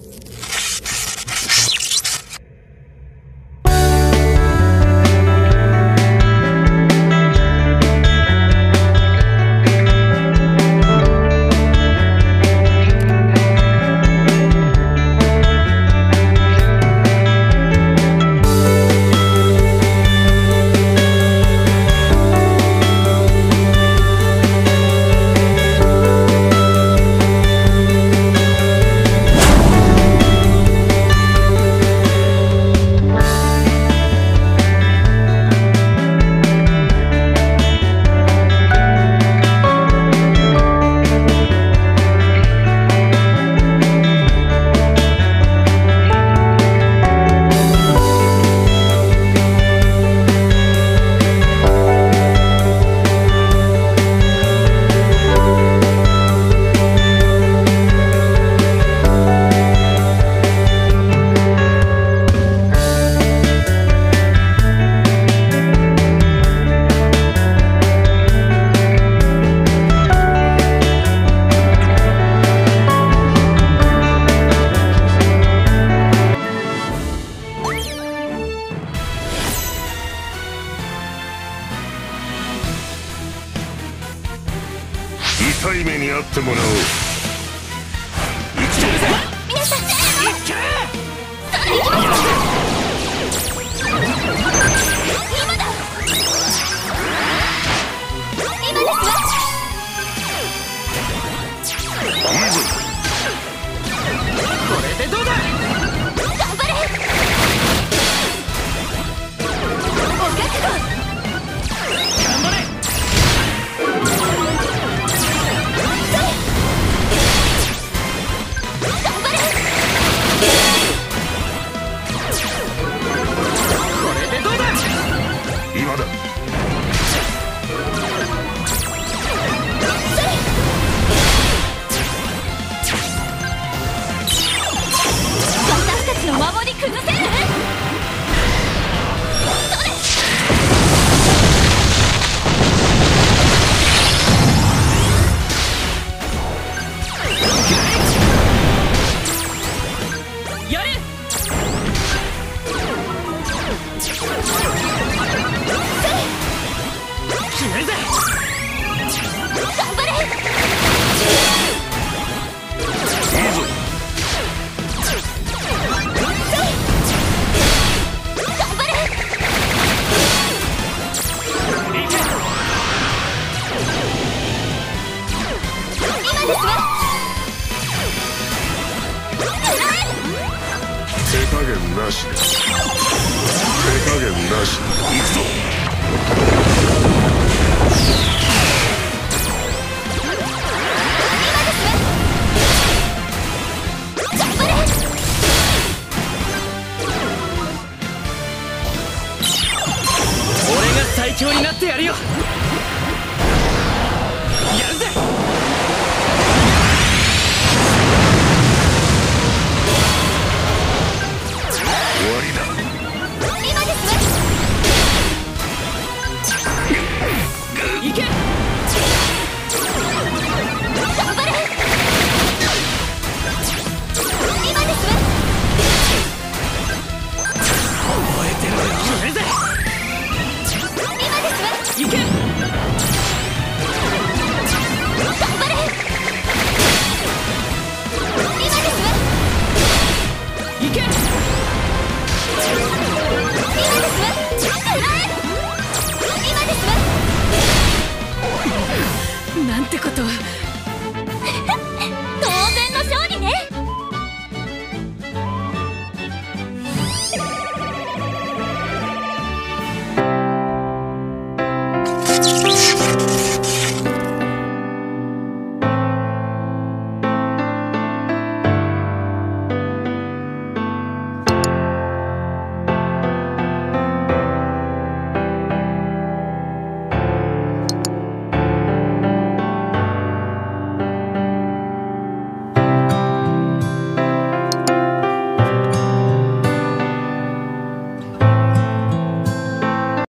痛い目に遭ってもらおう。 生きてるぜ皆さん。いけそれ行きましょう。今だ今ですわ。 いいぞ。 これでどうだ。 頑張れお覚悟。 頑張れ。 今だ。 私たちの守り崩せる？それ！ やれ！決めるぜ！ 頑張れ！ いいぞ。 頑張れ！ いけ！ 今ですわ！ 手加減なし。手加減なし。行くぞ。 最強になってやるよ。やるぜ。 終わりだ。 今ですわ。 いけ。 頑張れ。今ですわ。 覚えてろよ。決めるぜ。いけ！頑張れ！今ですわ！ いけ！ 今ですわ！今ですわ！ なんてことを。